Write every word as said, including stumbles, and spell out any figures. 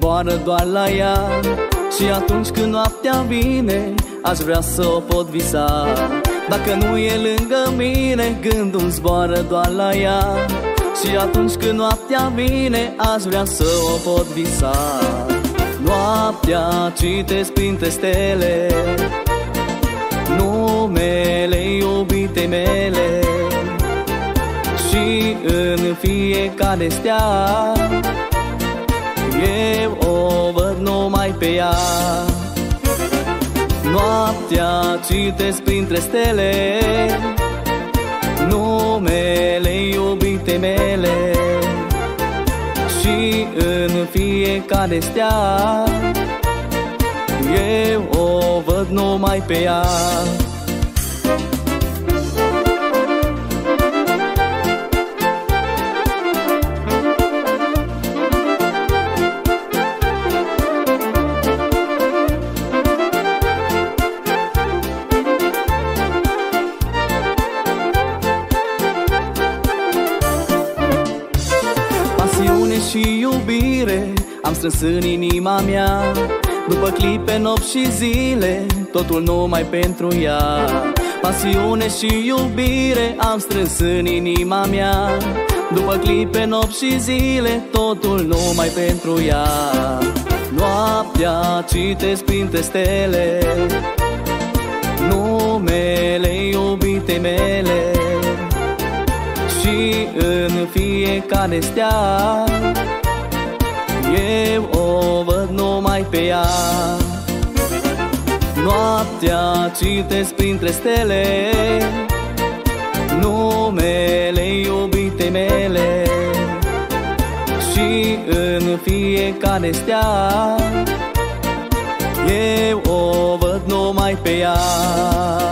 zboară doar la ea. Și atunci când noaptea vine, aș vrea să o pot visa. Dacă nu e lângă mine, gândul zboară doar la ea. Și atunci când noaptea vine, aș vrea să o pot visa. Noaptea citesc printre stele numele iubitei mele. Și în fiecare stea eu o văd numai pe ea. Noaptea citesc printre stele numele iubitei mele. Și în fiecare stea eu o văd numai pe ea. Pasiune și iubire am strâns în inima mea. După clipe, nopți și zile, totul numai pentru ea. Pasiune și iubire am strâns în inima mea. După clipe, nopți și zile, totul numai pentru ea. Noaptea citesc printre stele numele iubitei mele. Și în fiecare stea eu o văd numai pe ea. Noaptea citesc printre stele numele iubitei mele. Și în fiecare stea eu o văd numai pe ea.